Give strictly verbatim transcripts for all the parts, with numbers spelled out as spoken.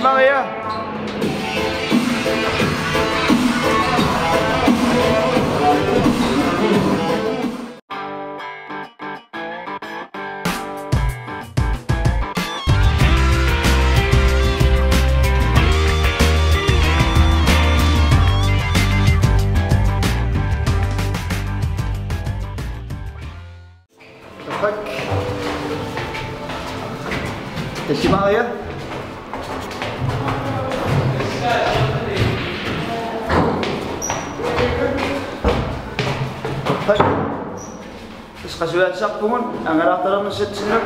Maria. Terima Maria. Baik. Terus kasulian sak pungun, ang arah dalam mesin sini.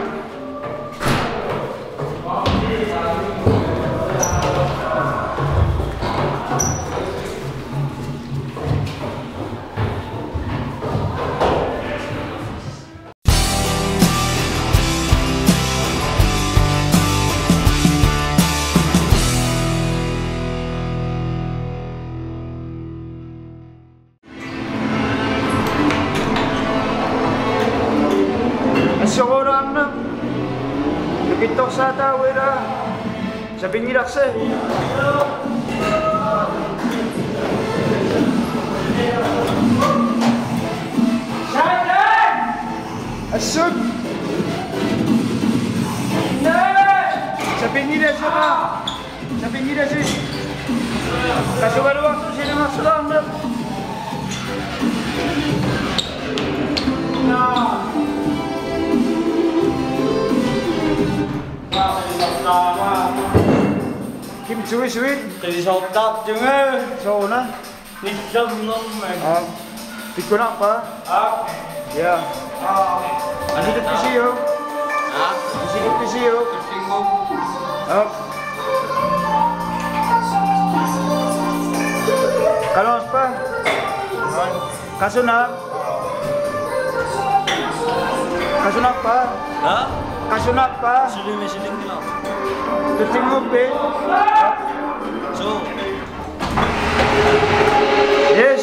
Seorang na nakitok sa tawera sa pingirak sa asud sa pingirak sa ka sa pingirak sa kasi baru waktu sini masalah na Kim suy suy Jadi sotap juga. so na Nisam nom. ah pikun apa Ah. ya ano dito pisi yo Ah. pisi dito pisi yo Tingog. ah kalos pa kasunak kasunak pa Ha? kasunak pa Sudah mesin lang. tutingog be So. yes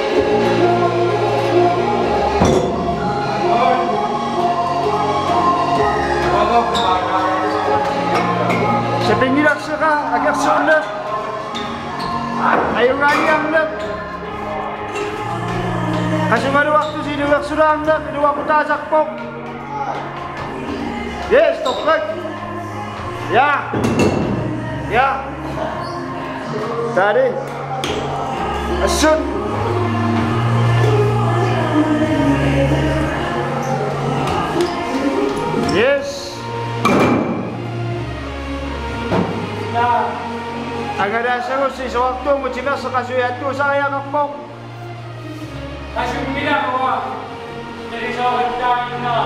sa pingirak sa ka agak sunod ayaw nga niyang nag kasi baru waktu si Dewak surang nag kedua ko tasakpok yes toprak ya ya tadi asun yes nah agak dasar ko si sewaktu mo cina sa kasuyat ko saya kapok Kasih bilang bahwa jadi seorang China.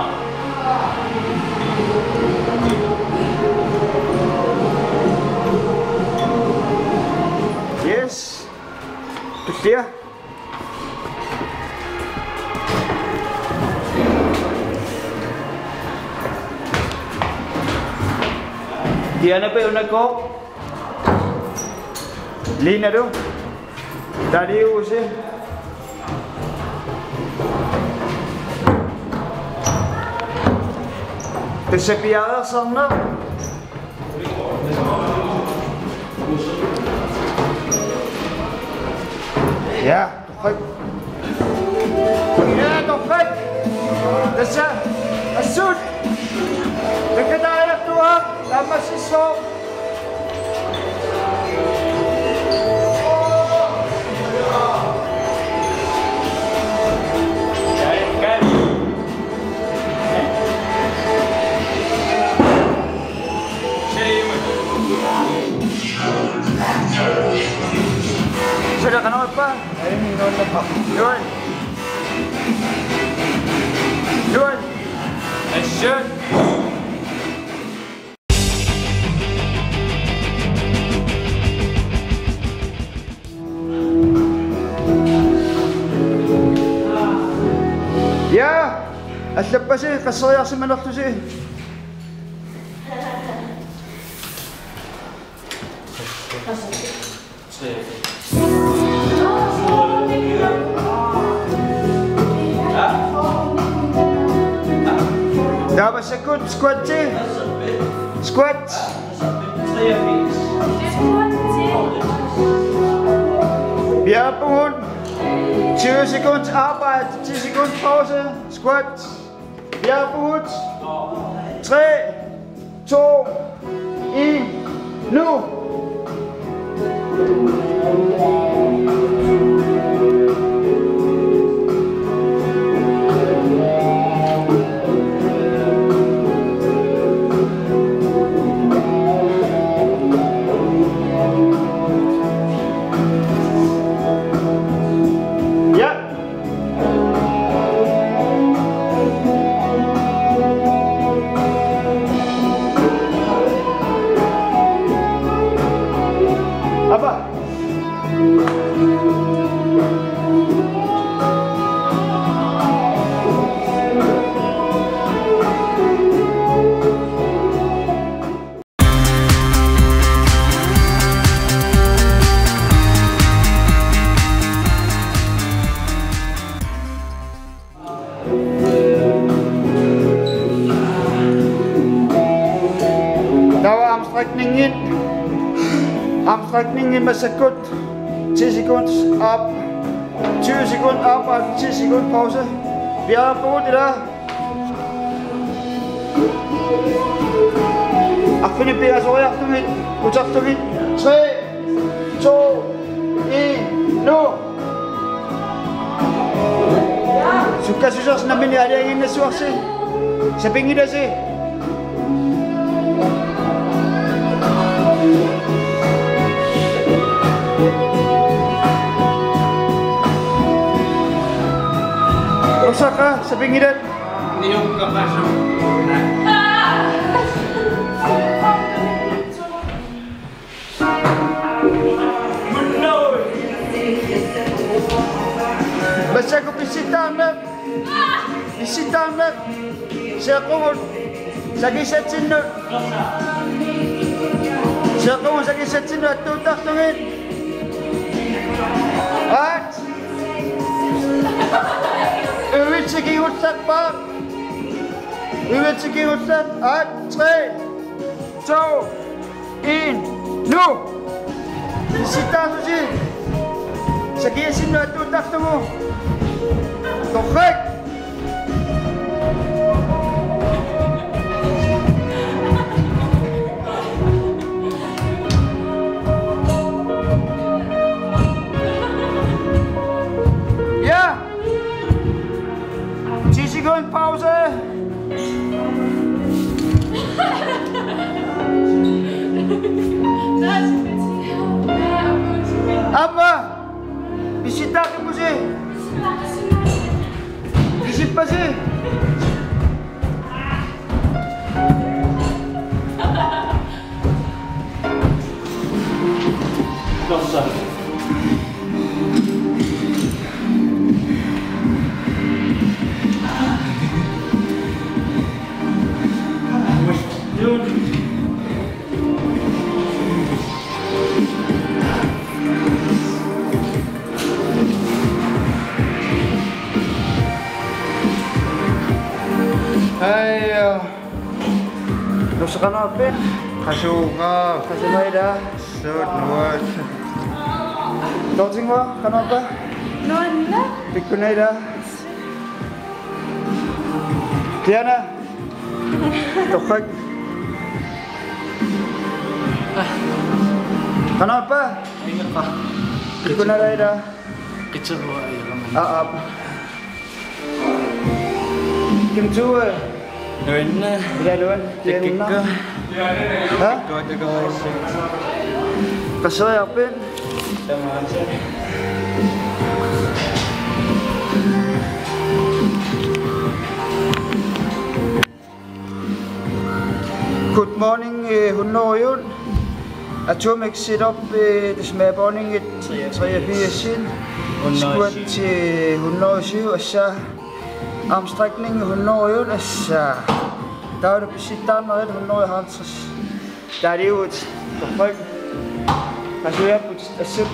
yes itu dia dia na pa yung nagko lina do tadi usin tersepiada sana ya tofak ya tofak desa asud dekat anak tua lama sisok sudah kenal apa? Ini non apa? Yun. Yun. Action. Ya, asal pa sih kasaya si manak tu sih. Dapat sekut squat sih. Squat. Saya fix. Bjergbogen. tyve sekunder arbejde, ti sekunder pause. Squat. Bjergbogen. tre, to, et, nu! Armstrækningen. Armstrækningen med sekund. ti sekunder op. tyve sekunder arbejde, ti sekunder pause. Vi har brugt det der. Aften bliver så jeg aften mit. Udtagter mit. tre, to, et, nu. Suka susah senang ni ada yang ingin suah sih. Siapa ingin dah sih? Rosak kah? Siapa ingin dah? Ni yung kapasok. Basta ko bisita na. Bisita na. Siya ko sa gisat sino. Siya ko sa gisat sino at tutak tungin. At Uwit sige utsak pa. Uwit sige utsak at tre, to, en, nu. Bisita susi. Sa gisat sino at tutak tungo. Korrekt! Ja! ti sekunder pause! Amma! Bisita ka mo siya! Isip pa siya! Dosa. Yun. Ay, dosa ka na, Ben. Kasuka. Kasunay dah. Sud, nuwag. Dodging mo? Kano ba? Noon na. Pikunay dah. Tiana. Tokag. Kano ba? Ingat pa. Pikunay dah. Kecil mo ay raman. Aap. Kim Chua. Doon na. Bila doon. Tikik ka. Ha? Ikaw at ikaw ay siya. Kasoy apin. Samahan siya. Good morning, hunno yun. Atomic sit-up, det smager bonding et treogfirs sin. Squat til hundrede og syv, og så armstrækning hundrede yun, og så der er det på sit danmark, hundrede og halvtreds. Der er det jo et forfrygt. Og så er jeg på et søb.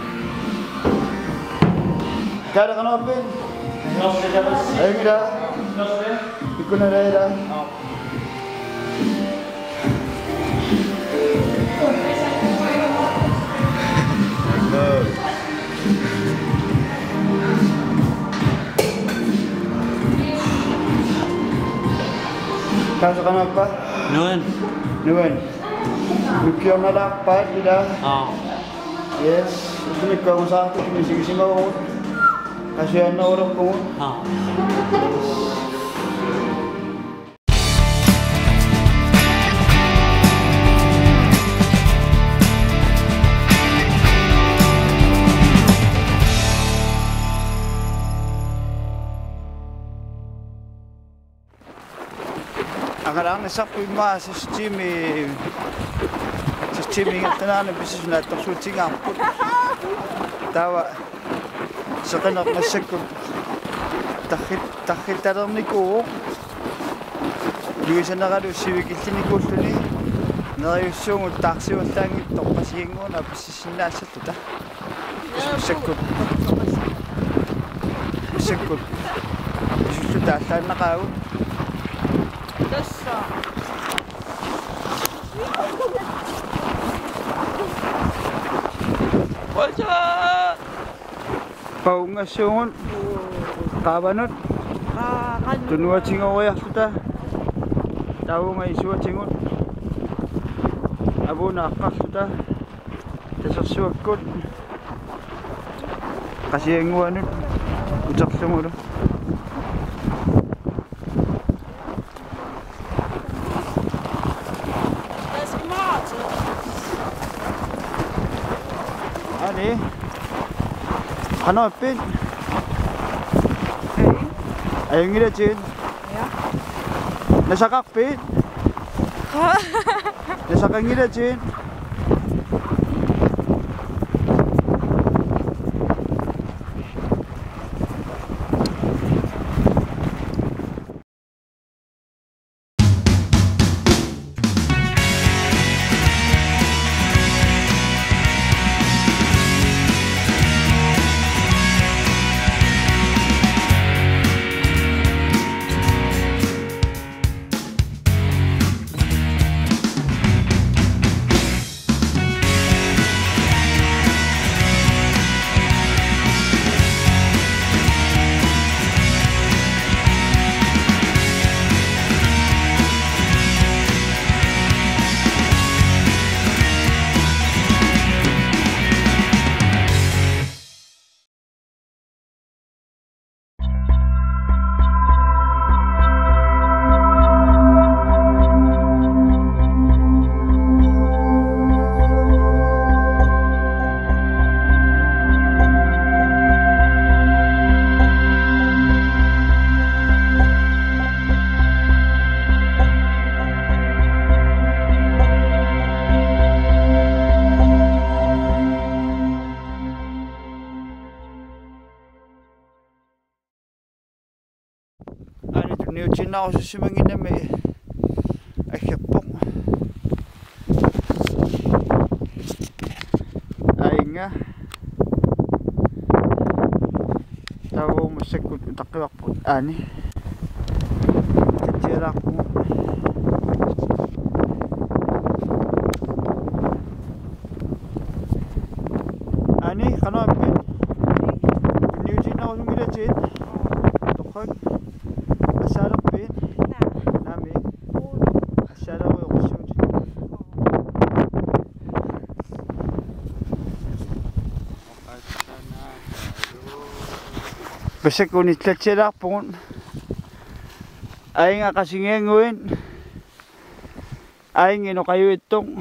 Der er det rende op ind. Er ikke der? Vi kunne have det der. Sa kanan pa? Noon. Noon. Bukyo na dapat, tidak? Oo. Yes. Ito ko sa akin, kinisigisi mo. Kasi ano orang ko. Oo. Ang karang nasa pima sa Jimmy. Sa Jimmy nga tanan bisis na to shooting ang put. Tawa. Sa kanak na sekund. Takit takit taram ni ko. Di sa nakado siwig ni ko ni. Na yung taxi o tangi to pasingo na bisis na sa tuta. Sekund. Sekund. Bisis tuta ta nakao. Dasa. Wala! Pau nga siyon. Kabanot. Kakan. Tunwa singo kaya suta. Tawo nga isuwa singon. Abo na akas suta. Tasasuwag ko. Kasi ang wanot. Utak sa mo. Ani? Ano pin? Ayun nila Jin. Nasa cockpit. Nasa kang nila Jin. Ni China ako sa simangin na may ay kapok ay nga tawo mo sa kutakak po ani katira ko ani kanapin New China ako sumila Chin tukag Asalak pin? Nami? Asalak ko yung kusyong dito. Basta kung itlatsira po ay nga kasi ngayon ay ngino kayo itong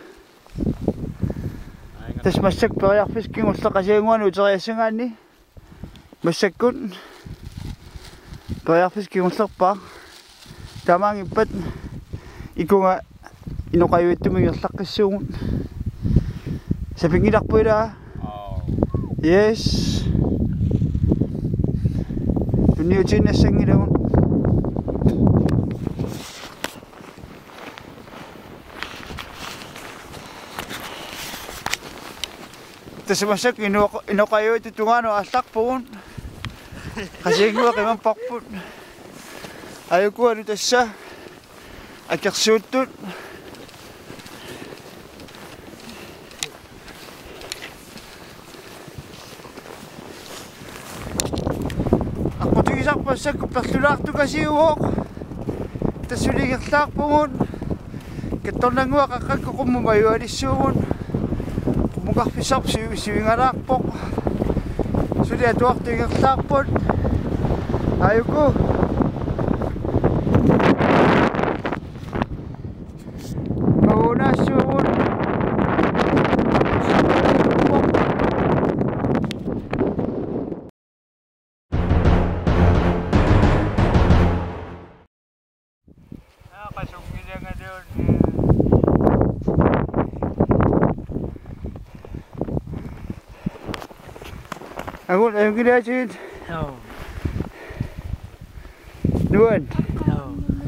tas masak pa kaya fisking usta kasi ngayon uta kaya sa nga ni masak kun kaya fisking usta pa tamang ipat ikaw nga ino kayo ito may usta kasi yung sa pingidak po ina yes Tuniyuchin na sa ngilawon Tapos masak, ino, ino kayo ito tunga no, asak po. Kasi nga kayo mang pakpon. Ayaw ko ano ito siya. At kaksutot. Ako ito isang pasak, kapatulak ito kasi uwok. tasuligerlaarpungun kattornangua qaqqakkuqummumayualissuugun qumuqarpisarp siuingalaarpoq suli atuartigerlaarput ayuku maunassuugun Angun ayun gila cid. Oh. Nuan. Oh.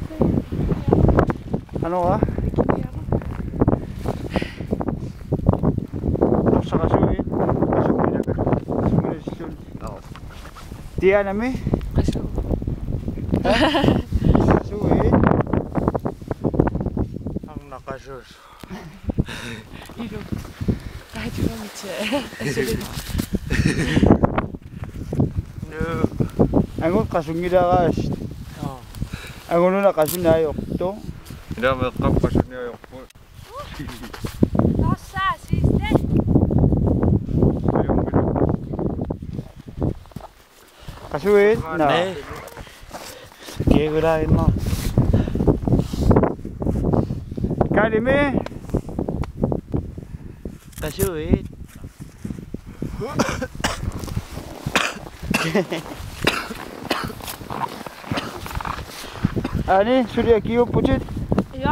Ano ka? Sa kasuin. Kasuin ka. Kasuin siya. Oh. Tiya nami. Kaso. Kasuin. Ang nakasus. Ilo. Kahit yung mitse. Kasulin. Angun kasungida kas. Oh. Angun na kasunayok to. Ida makap kasunayok po. Nossa, assiste. Kasuin na. Ne. Kegurain mo. Kalime. Kasuin. Ani sudah kiu pucit. Ja.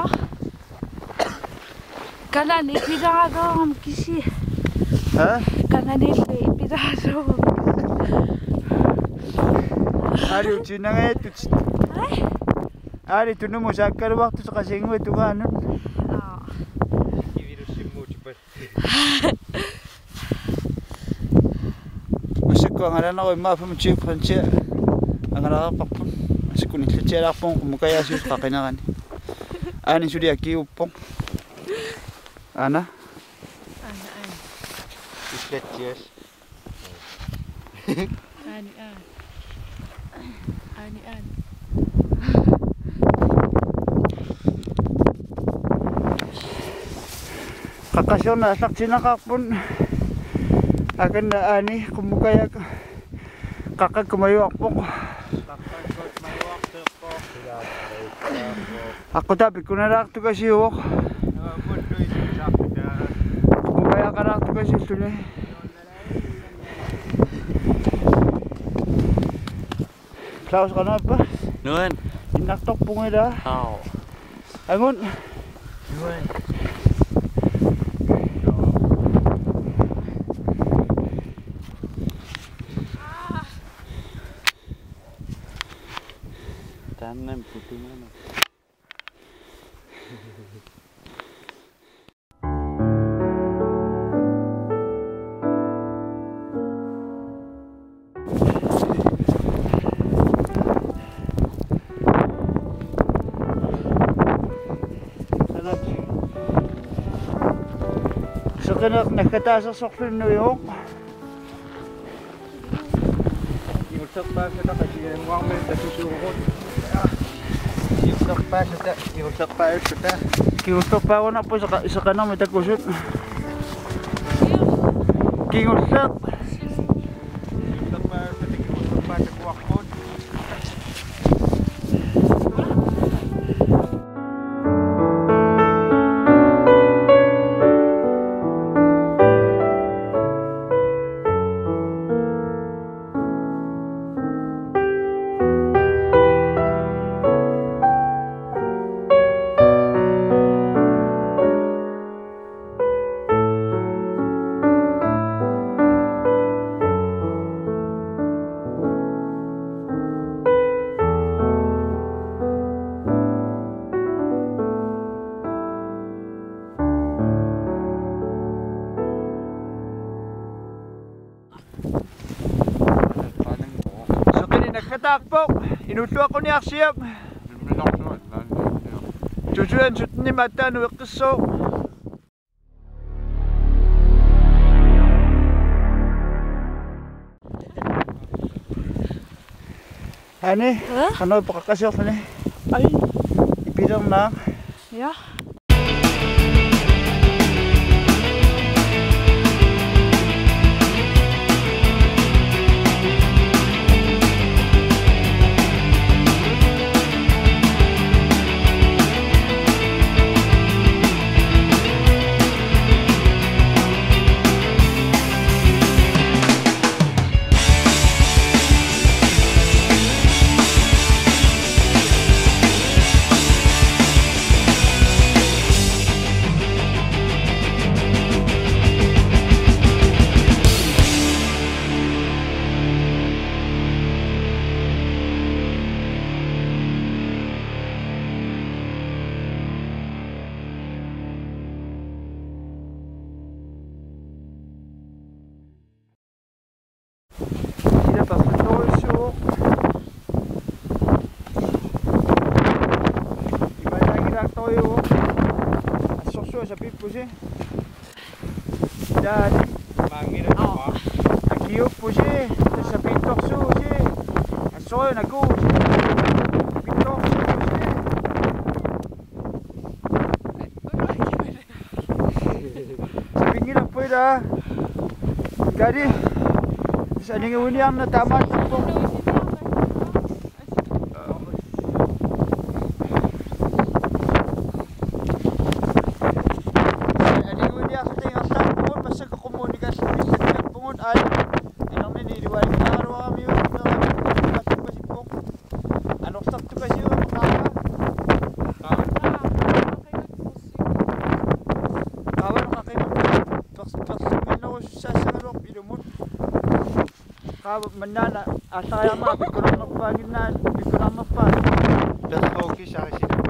Kanan ipirado kisi. Ha? Kanan ipirado. Ari ucina ngai tu. Ay. Ari tu numu sakar waktu sakasingu itu kan. Ah. Virus simu cepat. Masuk ko ngaran ako ma fa mchi panche. Angara pakpun. Masuk ko ni tcera pong kumukaya sus kakinakan. Ani sudah kiu pong. Ana. Ana an. Islet yes. Ani an. Ani an. Kakasyon na saksi na kakpun. Akan na ani kumukaya kakag kumayo ako. Ako tapi ko na rakto kasi hok. Kumukaya ka rakto kasi ito na. Klaus ka na pa? Nuan. Inaktok po nga da. Oh. Angon. Nuan. Tanam putih mana? Sekenak nakataas sa soklin no yung. Iusak pa sa kasi ang wang men sa susuhod. Iusak pa sa iusak pa sa. Kiusok pa ako na po sa, sa kanang may tagkusot. Kiusok. Iusak pa sa iusak pa sa kuwakod. Nagkatakpok, inutuwa ko ni Aksiyap. Tutuan sut ni mata no keso. Ani, ano pa kakasok ni? Ay. Peter na. Ja. Sila pa patuloy iba lagi lang tayo asosyo sa pipo siya dan Mangir ako Oh. pa. nagiyop po siya sa pintok su siya asoy nagu pintok su siya sa pingilang po ito jadi sa ningawin na tama po. Manana, asa kaya mga bikurang magpangin na, bikurang magpa. Das okay sa akin sila.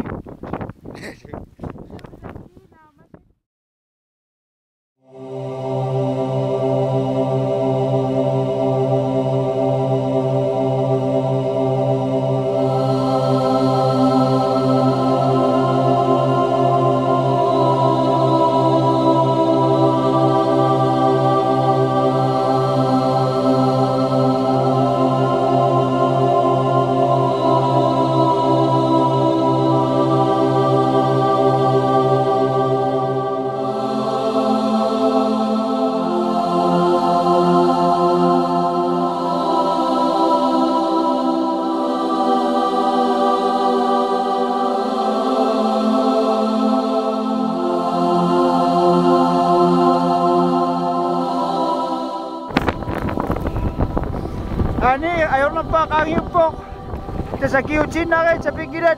Ani, ayaw na pa kang yupok. Ito sa kiyuchin na rin sa pigilan.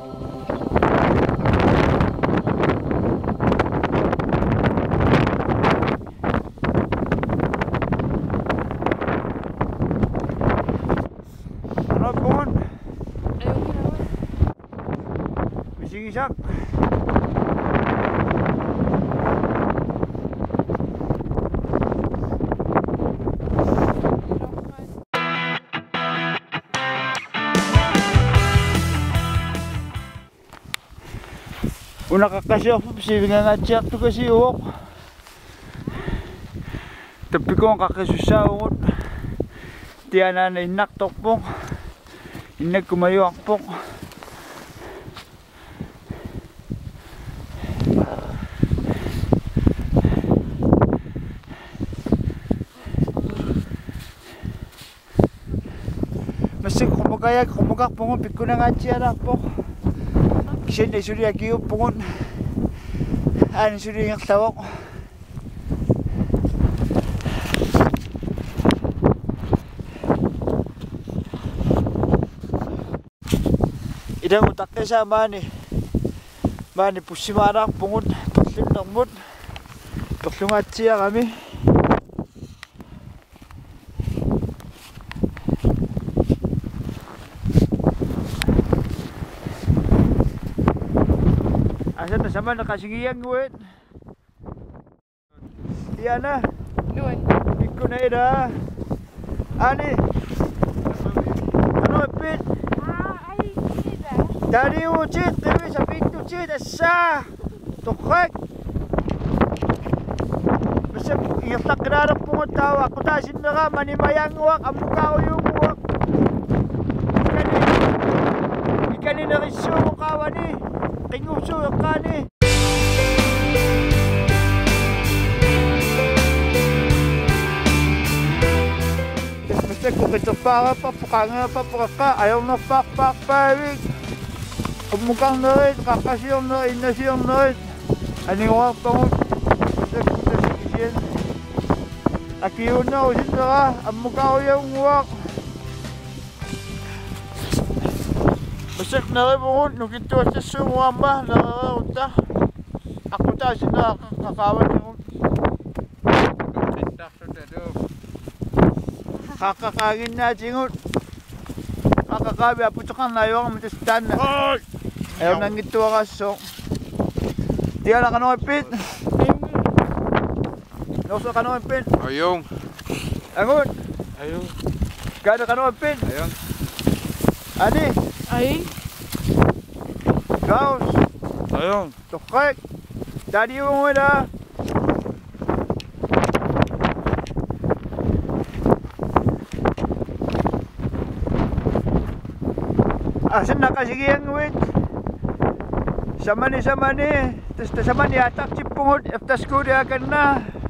Ano po? Ayaw ginawa. Bising isak. Una kakasya po, sige nga check to kasi uwok. Tapi ko ang kakasusaungot. Tiyan na na inaktok po. Inag kumayuak po. Masih kumagaya, kumagak po, pikko na nga siya po. Kasi na suri aki yung pungon. Ano suri yung tawak. Idang utak na sa mani. Mani po si Marak pungon. Paklum ng mood. Paklungat siya kami. Asa na sama nakasingiyang guwit. Iyan na. Doon. Iko na ida. Ani. Ano pit? Ah, ay, sila. Dari ucit, tapi sa pintu cit asa. Tukak. Basta ingat na kinarap po ng tawa. Kutasin na ka, manimayang uwak, amukao yung uwak. Ikani, ikani na rin sumo kawan eh. kinguso yung kani. Basta ko kita para pa, pukanga pa, pukaka, ayaw na pak, pak, paring. Umukang na rin, kakasiyong na rin, nasiyong na rin. Aniwang pangut, basta ko sa sikisyan. Akiyo na, usin na ka, amukang ko yung uwak. Basak na rin pangut, nung ito sa sumama, nakakauta. Ako ta, sila kakakawan yung kakakagin na singot. Kakakabi, aputo kang layo ang matistan na. Ayaw nang ito ka, so. Di ka na kanong ipin. Nauso ka kanong ipin. Ayong. Angon. Ayong. Gano'n kanong ipin. Ayong. Ani. Ay. Gaos. Ayong. Tukay. Daddy yung wala. Asan na kasi kiyang wait? Sama ni sama ni. Tapos sama ni atak si pungot. Aftas ko dia akan na.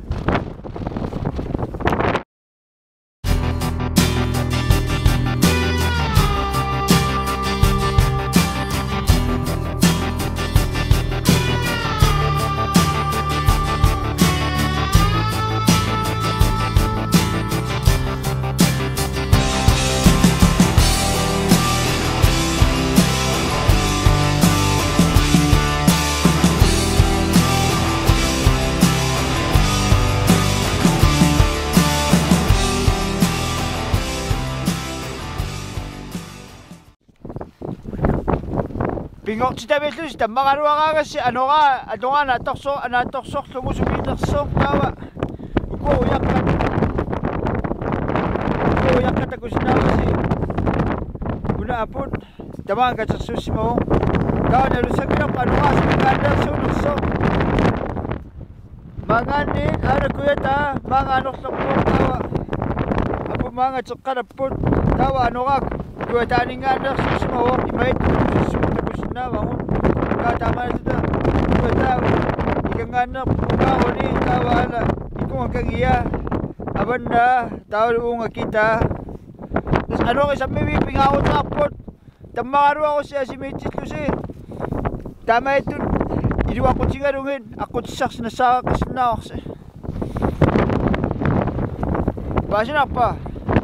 Bingok si David Luz, tambang ano ka kasi, ano ka, ano nga, natoksok, natoksok, lumusumitoksok, tawa. Ukuuyak ka. Ukuuyak ka, tagus na kasi. Una apod, tamang ka sa susi mo. Tawa, nalusag yun, ano nga, sa mga nasunusok. Mga nin, ano kuya ta, mga anok na po, tawa. Apo mga tsaka na po, tawa, ano ka, kuya ta ni nga na susi mo, imait, susi mo. Na bangun tama na sudah ikaw tahu ikaw nga na pumaho ni tawala ikaw hanggang iya aban na tahu nga kita terus ano kay sa may pingawot sa apot tamaro ako siya si Metis Lucy tama ito idiwa ko sigarungin ako saks na sa kasna kasi basa na pa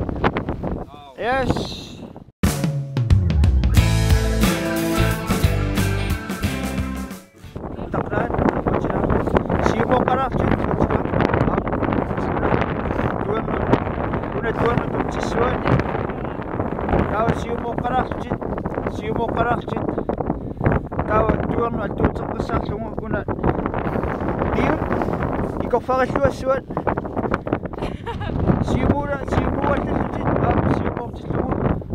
yes. Takran, sibo karak cik, tuan, una tuan untuk siswan, kau sibo karak cik, sibo karak cik, kau tuan untuk terkesak semua guna, dia, ikut faris luas suat, sibo dah, sibo ada cik, kau sibo cik semua.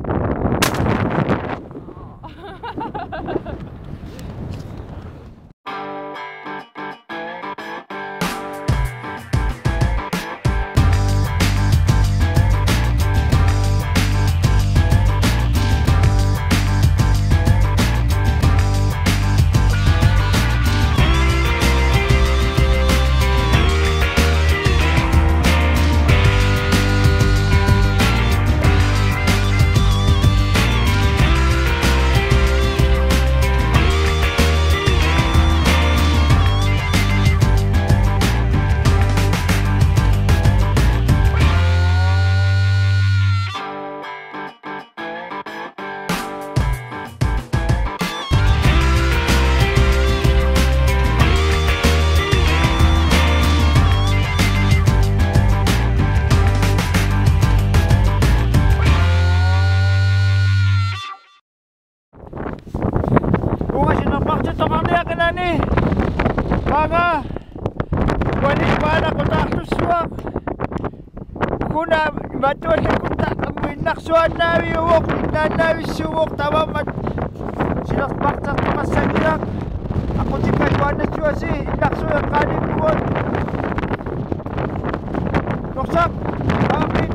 Mga wali para ko taktuswak kuna batuan na kunta amoy naksuan na wiwok na nawi suwok tama mat sinakpak sa masagirak ako si kaiwan na siya si naksuan kanin buwan noksak amin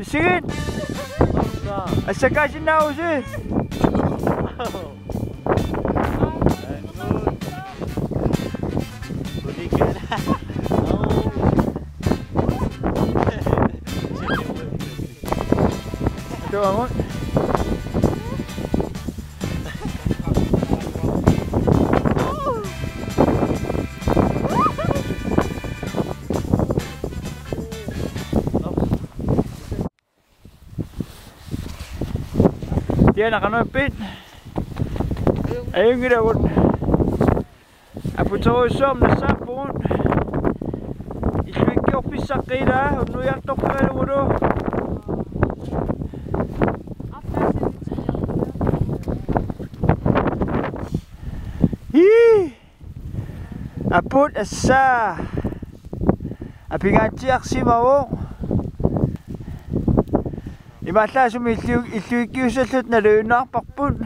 Sige. Asa ka sinaw si? Ito amon. Dia nak kena pit. Ayun kita pun. Apo tahu som na sapon. Isu kau pisak kira, unu yang tok kira bodoh. Hi. Apot asa. Api ngajak si mau. Imasa sumilyo ilyo sa sut na rena pakpun.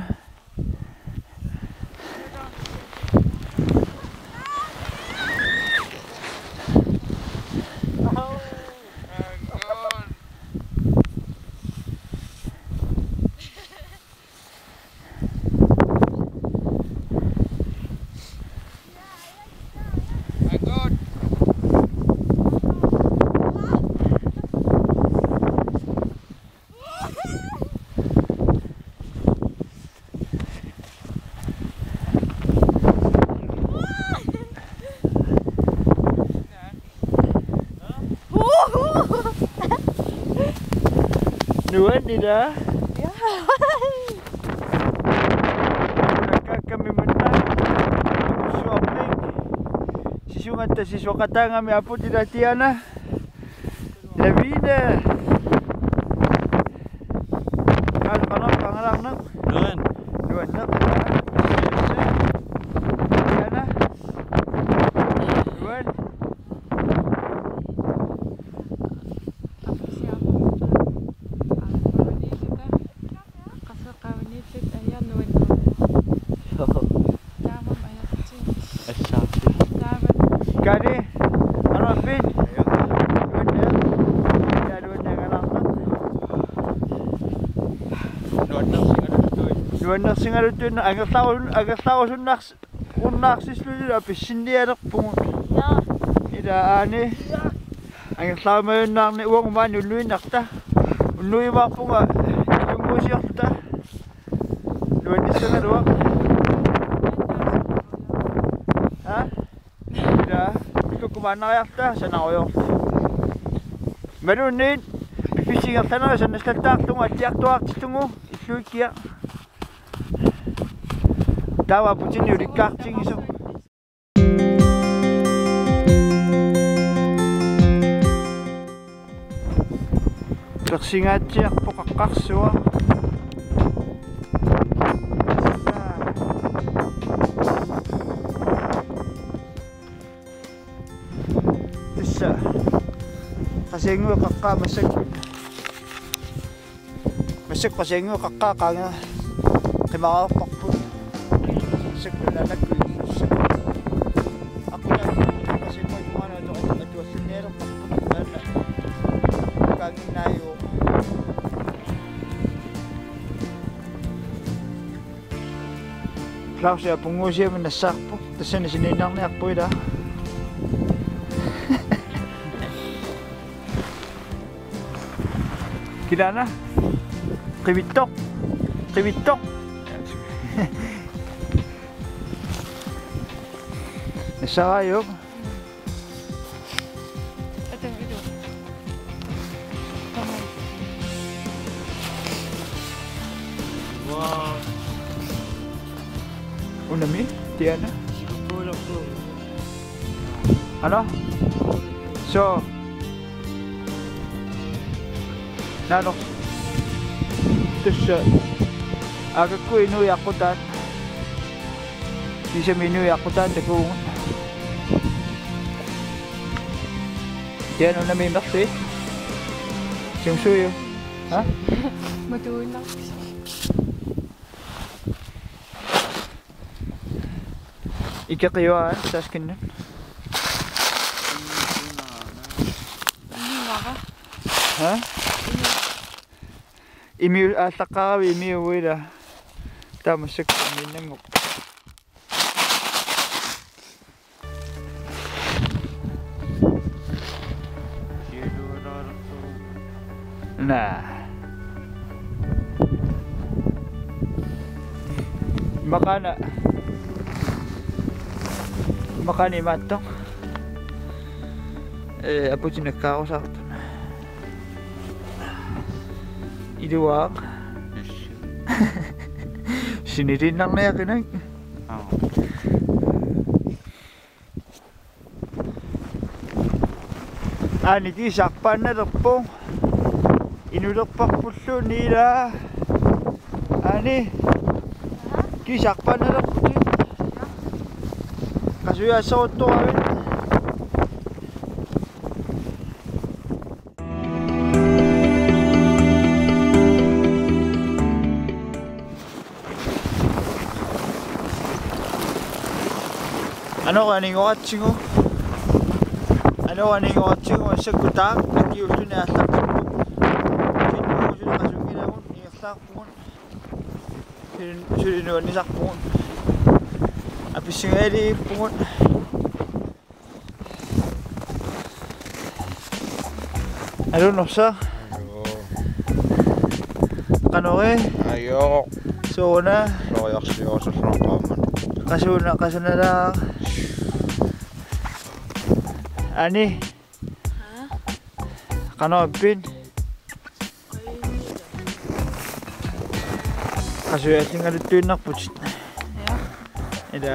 Nuan tidak? Ya. Mereka kami menang shopping. Sisungan ta siswa kata kami apa tidak tiana. La vida. Kalau kalau pangalang nak. Nuan. Nuan nak. Tiana. Nuan. Kali, ano pin? Nuan dia. Dia nuan dia kalang nak. Nuan nak singa tu. Nuan nak singa tu. Agak tahu, agak tahu sunak, sunak sislu dia tapi sindi ada pun. Ya. Tidak aneh. Agak tahu mana ni uang mana ului nak ta. Ului mak pun ah. Tunggu siap ta. Nuan di sana doang. Ha? Tidak. Itu ke mana ya ta? Sana oyong. Meron ni. Fishing at sana sana seketak tu ngajak tu ak tunggu. Isu kia. Tawa pucin ni dikak cing isu. Tersingat cik pokakak semua. Bisa. Kasi ngo kakak masuk. Masuk kasi ngo kakak kanga. Kaya pakpun. Masuk na nagkuy. Ako na kasi mo yung ano ito ito ito sinero pakpun na. Kangin na yung Klaus ya pengusir menesak po. Terus ni sininang ni ako dah. Kira na. Kibitok. Kibitok. Nasa kayo. Ito ito. Kamay. Wow. Unami, Tiana. Siguro ko. Ano? So, nanok. Terus, agak ko inuwi ako tan. Di siya minuwi ako tan, dagong. Tiana na may maksi. Siyang suyo. Ha? Matulak. Ikakayawaan sa skin nun. Hindi nga ka. Ha? imi asakawi imi wira tamasik minang nah makana makani matong eh apa jenis kau sah iduak sini rinang na yakin ay ani di sakpan na po inulok pak puso nila ani di sakpan na po kasuya sa oto awin ano kaning watching oh ano kaning watching oh sa kutak nakiuso na sa kutak kinuuso na kasungin ako ni sa kutak sino ni sa kutak apis yung eri pungot ano no sa kano eh Ayok. so na Royak siya sa frangkaman. kasuna kasuna lang ani Ha? kano pin kasuya singa dito nak pucit Ya. ida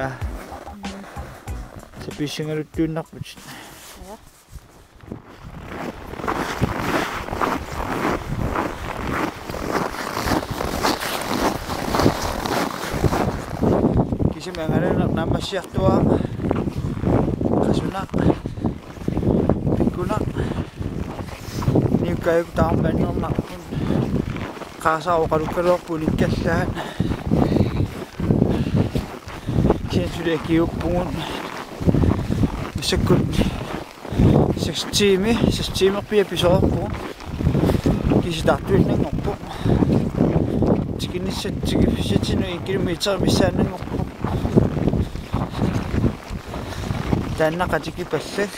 sa pising dito nak pucit Ya. kasi may nga rin nama siya tuwa kasunak pikunak ni kayo taong ganyan nakapun kasa o karuk-karuk pulit kasahan siya sudah kiyup pungun masakot sa steam eh sa steam ako episode po kasi datuin na nga po sikini siya siya sino ikiri may tsaka bisa na nga po dan nakachiki pasir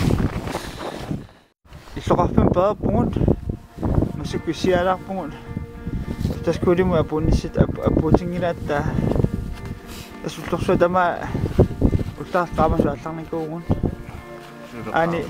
isokapin pa pungun masuk kusiara pungun tas kuri mo apun sit apu singirata tas utok so dama utak tama sa atang ni kungun ani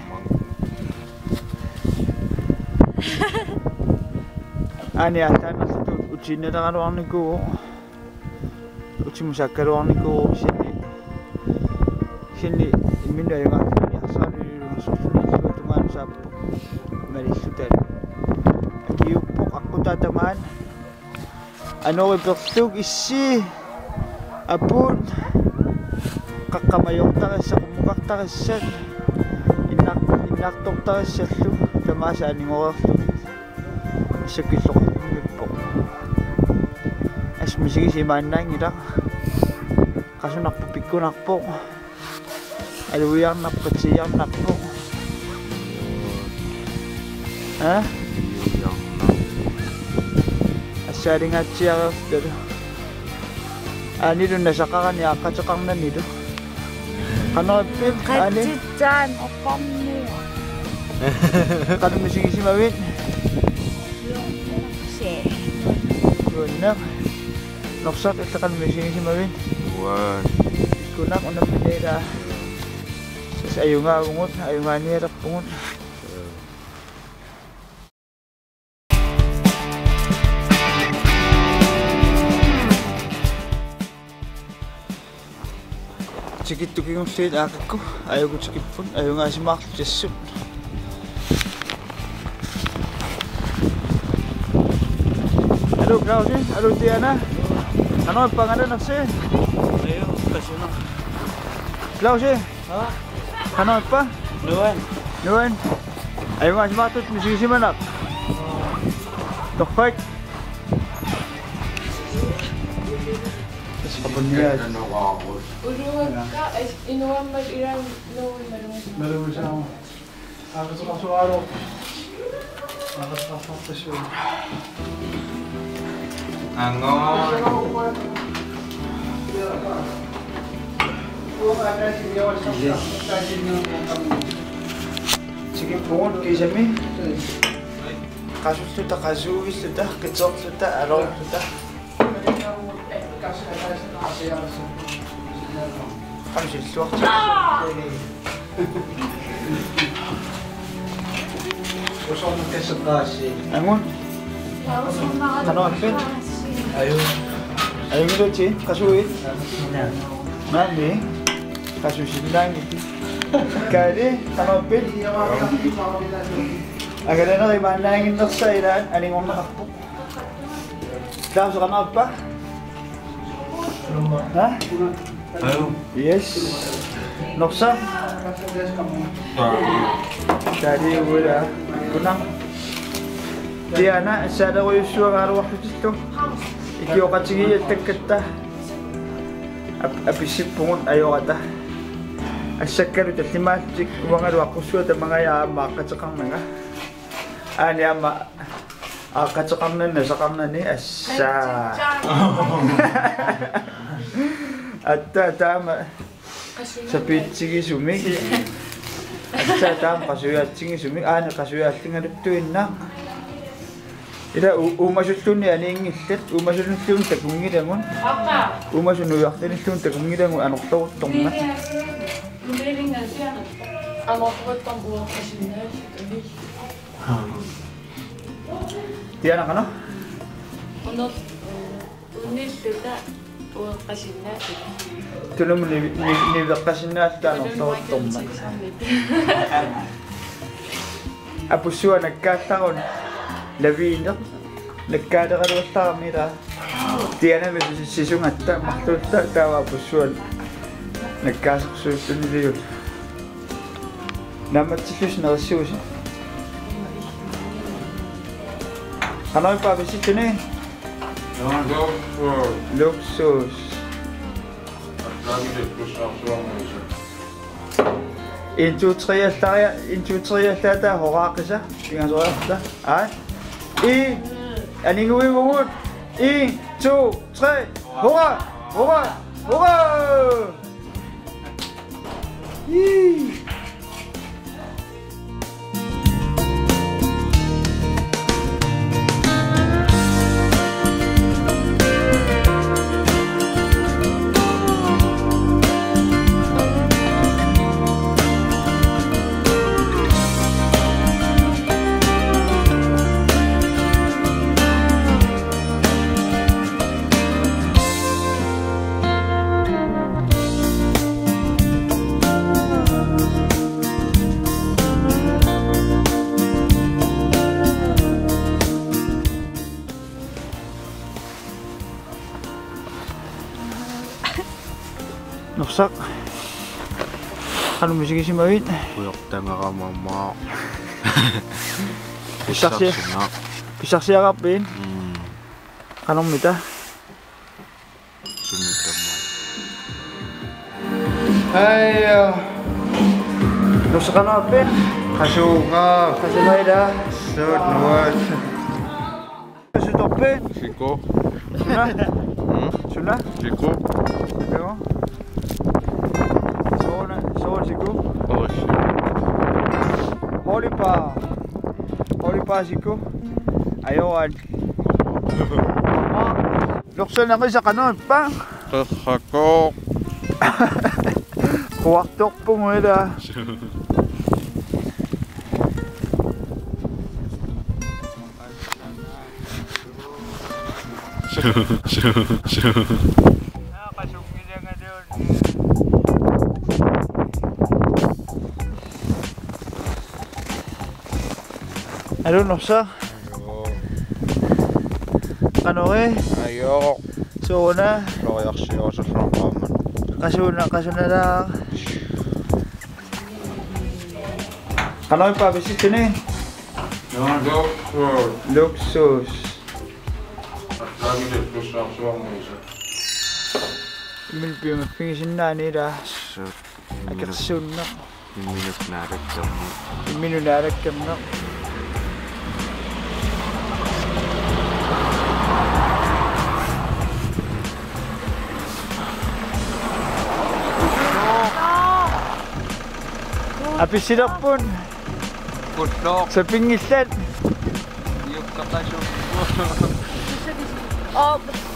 ani atan na sa uchina na karuang ni ko uchi mo sa karuang ni ko sini sini minda yung ating yaksan yung susunod sa tuman sa marisutan akiyupok ako tatamaan ano ipaktug isi apun kakamayok takas sa kumukak takas sa inak inaktok takas sa tu tamasa aning oras tu sa kisok kumipok as musiki si manang irak kaso nakpupik ko nakpok aluyang napkatsiyang nakpok ha? Asyari nga siya dito. Ani doon nasa kakan niya katsakang na nito. Kano pip ani? Katsitan opam niya. Kano musiki si Mawin? Si. Yun na. Noksak ito kano musiki si Mawin. Wan. Kunak unang pinira. Sa ayaw nga bungot, ayaw nga nirap bungot. Sikit tuki kong state akit ko. Ayaw ko sikit pun. Ayaw nga si Max Jessup. Halo Krause, halo Tiana. Ano ang pangalan na siya? Ayo, kasi na. Krause, Ha? ano pa? Luan. Nuan. Ayaw nga si Max Jessup. Misisi manak. Tokpart. Kapag niya. Uruwag ka, ay inuwan mag-iran, noon marunong. Meron siya ako. Ako sa kaso araw. Ako sa kaso siya. Angon. Sige po, kaysa mi. Kasus sudah, kasus sudah, kecok sudah, arong sudah. Kan sesuatu. Kosong kesukasi. Angon. Ano akin? Ayun. Ayun ito chi, kasuit. Nani? Kasusin lang ito. Kali, tanopin. Agad na kayo manangin na sa ilan, aning mong nakapok. Daw sa kanap pa? Ha? Ayun. Yes. Noksa? Dari wala. Kunang. Diana, sada ko yung suwang araw ako dito. Ikiyo ka sige yung tagkata. Apisip pungon ayaw kata. Asyak ka rin at limatik. Mga araw ako suwa at mga yama katsakang nga. Ani ama. Katsakang na na sakang na ni asa. At tama. Sa pitsigi sumigi. At tama kasuyat singi sumigi. Ah, nakasuyat singi rituin na. Ida umasutun ni aning islet umasutun tun tagungi dangon. Apa? Umasutun waktu ni tun tagungi dangon anok tau tong na. Hindi nga siya. Ano ko tong buwan kasi na ito. Dia anak ano? Ano unis kita buwan kasi na ito. Tulong ni ni ni kasi na anok tau tong na. Apusua nagkataon. Lavino, nagkada ka rin sa kamera. Diyan na may sisungat ta, maktuta tawa po suwan. Nagkasaksusun nila yun. Namat si Fus na kasi siya. Ano yung pabisit yun eh? Luxus. Luxus. Intu tre ta, intu tre ta ta horak sa. Tingnan so ta. Ah. I, aning gawin mo mo. I, two, three, hurra! Hurra! Hurra! Yee! Noksak. Ano mo sige si Mawin? Buyok tanga ka mama. Pisak siya. Pisak siya kapin. Hmm. Kanong mita? Sumita mo. Ay, noksak ano kapin? Kasuka. Kasi may da. Sud nuwas. Kasi topin. Siko. Suna? Hmm? Suna? Siko. Sabi mo? Sona, sona siku? Oh shit. Holi pa. Holi pa siku? Ayawan. Luksan ako sa kanon pa. Kakakok. Kuwaktok po mo ila. Nakasungin na nga doon. Ano noksa? Ano eh? Ayok. So na. Loyak siya sa sangkaman. Kasuna, kasuna lang. Ano yung pabisit yun eh? Luxus. Luxus. Lagi din plus lang suwang mo isa. Milpi yung pingisin na nila. So, Agak sunok. yung minute na rin mo. Minunarak kam na. Apisilapun Putlok. sa pingisan. Iyok sa kasyo. Oh,